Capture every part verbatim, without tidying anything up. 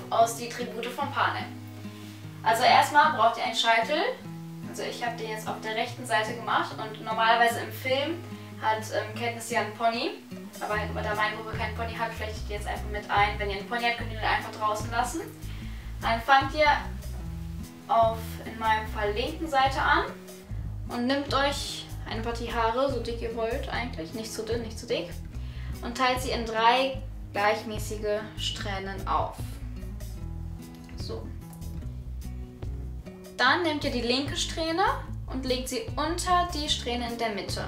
aus die Tribute von Panem. Also erstmal braucht ihr einen Scheitel. Also ich habe den jetzt auf der rechten Seite gemacht und normalerweise im Film hat ähm, Katniss ja einen Pony. Aber da meine Gruppe keinen Pony hat, flechtet ihr jetzt einfach mit ein. Wenn ihr einen Pony habt, könnt ihr den einfach draußen lassen. Dann fangt ihr auf, in meinem Fall, linken Seite an und nehmt euch eine Partie Haare, so dick ihr wollt eigentlich, nicht zu dünn, nicht zu dick, und teilt sie in drei gleichmäßige Strähnen auf. So. Dann nehmt ihr die linke Strähne und legt sie unter die Strähne in der Mitte.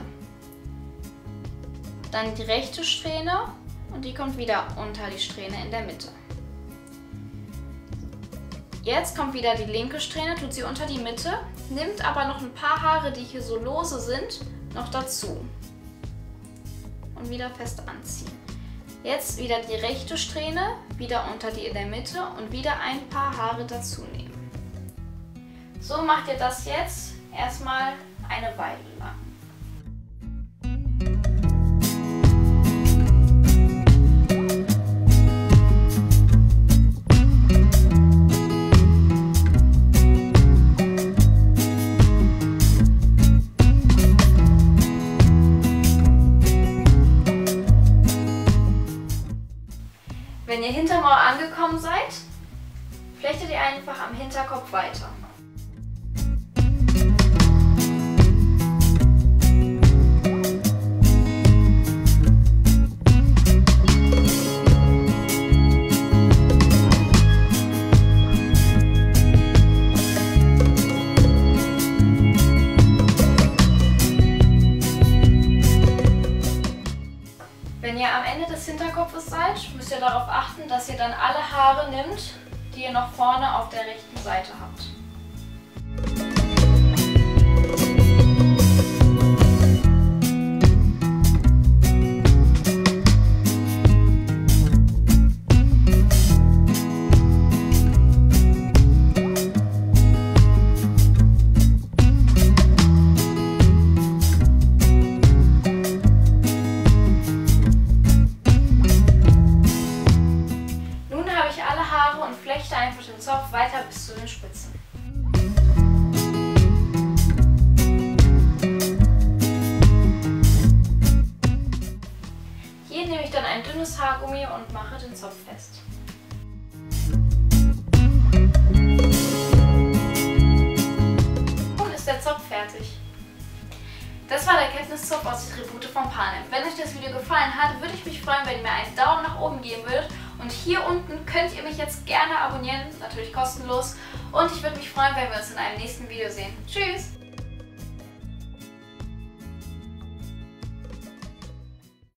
Dann die rechte Strähne und die kommt wieder unter die Strähne in der Mitte. Jetzt kommt wieder die linke Strähne, tut sie unter die Mitte, nimmt aber noch ein paar Haare, die hier so lose sind, noch dazu. Und wieder fest anziehen. Jetzt wieder die rechte Strähne, wieder unter die in der Mitte und wieder ein paar Haare dazu nehmen. So macht ihr das jetzt erstmal eine Weile lang. Wenn ihr hinterm Ohr angekommen seid, flechtet ihr einfach am Hinterkopf weiter. Wenn ihr am Ende des Hinterkopfes seid, müsst ihr darauf achten, dass ihr dann alle Haare nimmt, die ihr noch vorne auf der rechten Seite habt. Und flechte einfach den Zopf weiter bis zu den Spitzen. Hier nehme ich dann ein dünnes Haargummi und mache den Zopf fest. Nun ist der Zopf fertig. Das war der Katniss-Zopf aus der Tribute von Panem. Wenn euch das Video gefallen hat, würde ich mich freuen, wenn ihr mir einen Daumen nach oben geben würdet. Und hier unten könnt ihr mich jetzt gerne abonnieren, natürlich kostenlos. Und ich würde mich freuen, wenn wir uns in einem nächsten Video sehen. Tschüss!